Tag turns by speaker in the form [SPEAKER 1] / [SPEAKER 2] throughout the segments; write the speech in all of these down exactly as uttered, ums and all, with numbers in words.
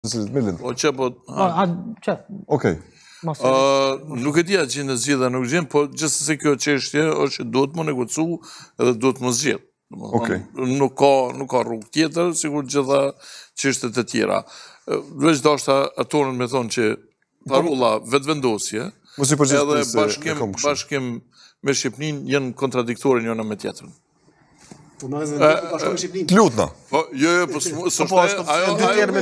[SPEAKER 1] O që po...
[SPEAKER 2] Që?
[SPEAKER 1] Okej.
[SPEAKER 3] Nuk e dija që në zgjidha nuk zgjidhen, po gjithsesi kjo çështje është që duhet më negocu edhe duhet më zgjidh. Nuk ka nuk ka rrugë tjetër, sikur gjitha çështjet e tjera. Veç dashta atonën me thonë që parulla vetëvendosje edhe bashkim bashkim me Shqipërinë janë kontradiktore njëra me tjetrën.
[SPEAKER 1] Të lutna.
[SPEAKER 3] Po, jo, jo, po s'është ajo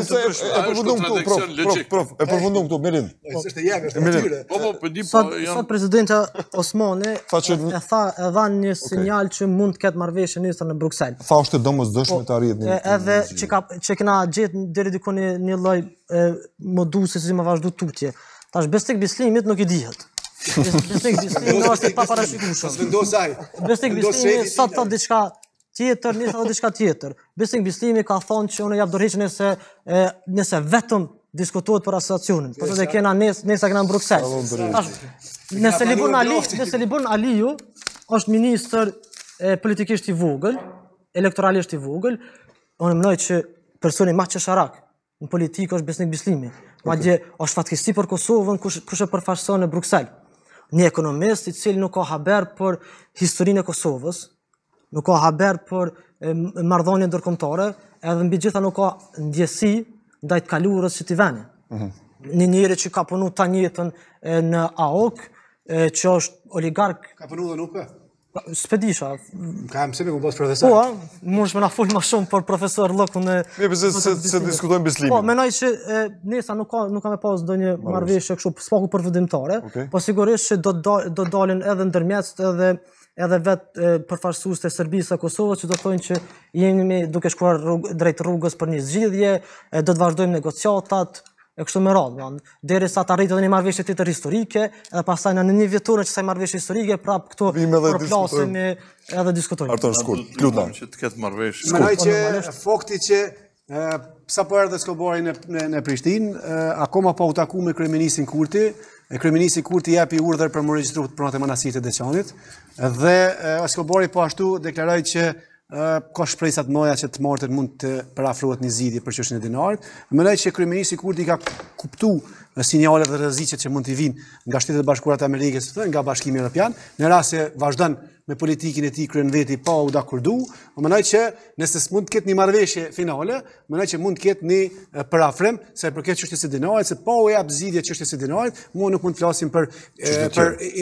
[SPEAKER 1] e përfundon këtu, prof, prof, e përfundon këtu, Melin.
[SPEAKER 4] S'është jam, është atyre.
[SPEAKER 3] Po, po, po di po
[SPEAKER 2] Sot presidenti Osmani e tha e dha një sinjal që mund të ketë marrëveshje nesër në Bruksel.
[SPEAKER 1] Tha është domosdoshme të arrihet një.
[SPEAKER 2] Edhe që ka që kena gjetë deri diku një lloj modusi si më vazhdu tutje. Tash Besnik Bislimit nuk i dihet. Besnik Bislimi është i paparashikueshëm.
[SPEAKER 4] Vendosaj.
[SPEAKER 2] Besnik Bislimi sot thot diçka tjetër, nëse edhe diçka tjetër. Besnik Bislimi ka thonë që unë jap dorëheqje nëse nëse vetëm diskutohet për asociacionin. Po thotë kena nes, nesa kena në Bruksel. Nëse Libun Ali, nëse Libun Aliu është ministër politikisht i vogël, elektoralisht i vogël, unë mendoj që personi më çesharak në politikë është Besnik Bislimi. Madje është fatkeqësi për Kosovën kush kush e përfaqëson në Bruksel. Një ekonomist i cili nuk ka haber për historinë e Kosovës, nuk ka haber për marrëdhënie ndërkombëtare, edhe mbi gjitha nuk ka ndjesi ndaj të kaluarës së këtij vendi. Një njeri që ka punu tani jetën në A O K, që është oligark.
[SPEAKER 4] Ka punu dhe nuk ka?
[SPEAKER 2] S'pedisha.
[SPEAKER 4] Ka mëse me ku bos profesor.
[SPEAKER 2] Po, mund me na fol më shumë për profesor Llokun e.
[SPEAKER 1] Ne pse se diskutojmë Bislimin.
[SPEAKER 2] Po, mendoj që nesa nuk ka nuk ka me pas ndonjë marrëveshje kështu spaku përfundimtare, po sigurisht që do do dalin edhe ndërmjet edhe edhe vetë përfaqësues të Serbisë e Kosovës që do thonë që jemi duke shkuar drejt rrugës për një zgjidhje, do të vazhdojmë negociatat e kështu me radhë, derisa të arritë edhe një marrëveshje tjetër historike, edhe pastaj në një vjetor në kësaj marrëveshje historike, prap këtu përplasemi edhe diskutojmë.
[SPEAKER 1] Arton shkurt, lutna.
[SPEAKER 3] Që të ketë marrëveshje.
[SPEAKER 4] Mendoj që fakti që sapo erdhi Skobari në Prishtinë, akoma pa u takuar me kryeministin Kurti. Kryeministi Kurti japi urdhër për më regjistruar pronat e manasit të Deçanit dhe Skobari po ashtu deklaroi që ka shpresa të mëdha që të martën mund të parafrohet një zgjidhje për çështjen e dinarit. Mendoj që kryeministi Kurti ka kuptuar sinjalet dhe rreziqet që mund të vinë nga Shtetet e Bashkuara të Amerikës, nga Bashkimi Evropian, në rast se vazhdon me politikën e tij kryen veti pa u dakordu, mendoj që nëse mund të ketë një marrëveshje finale, mendoj që mund të ketë një parafrem sa i përket çështjes së dinarit, se pa u jap zgjidhje çështjes së dinarit, mua nuk mund të flasim për për